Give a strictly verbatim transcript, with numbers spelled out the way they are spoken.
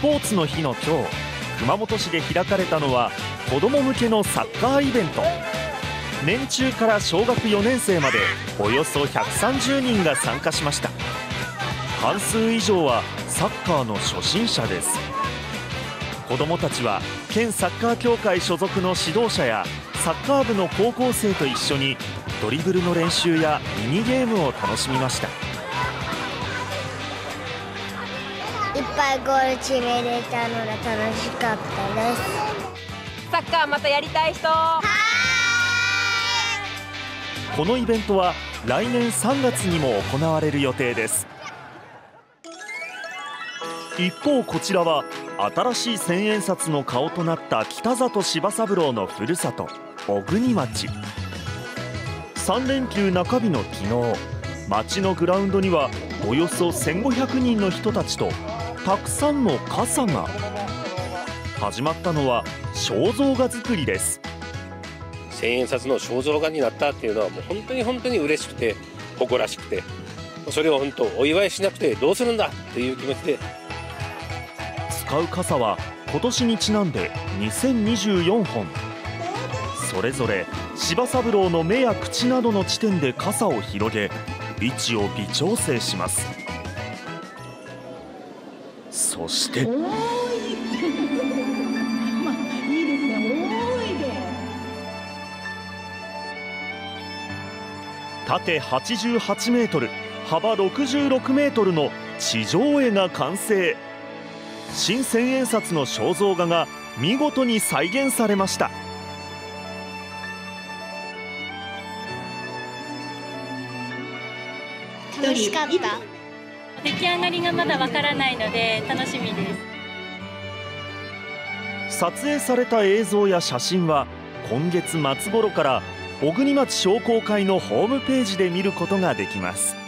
ポーツの日の今日、熊本市で開かれたのは子ども向けのサッカーイベント。年中から小学よねん生までおよそひゃくさんじゅうにんが参加しました。半数以上はサッカーの初心者です。子どもたちは県サッカー協会所属の指導者やサッカー部の高校生と一緒にドリブルの練習やミニゲームを楽しみました。 いっぱいゴール決めれたのが楽しかったです。 サッカーまたやりたい人？はーい。このイベントは来年さんがつにも行われる予定です。一方こちらは新しい千円札の顔となった北里柴三郎のふるさと小国町。さんれんきゅう中日の昨日、町のグラウンドにはおよそせんごひゃくにんの人たちとたくさんの傘が。始まったのは肖像画作りです。 千円札の肖像画になったっていうのはもう本当に本当に嬉しくて誇らしくて、それを本当お祝いしなくてどうするんだという気持ちで。 使う傘は今年にちなんでにせんにじゅうよんほん。それぞれ柴三郎の目や口などの地点で傘を広げ位置を微調整します。そして縦はちじゅうはちメートル、幅ろくじゅうろくメートルの地上絵が完成。新千円札の肖像画が見事に再現されました。 楽しかった。 出来上がりがまだわからないので楽しみです。 撮影された映像や写真は今月末頃から小国町商工会のホームページで見ることができます。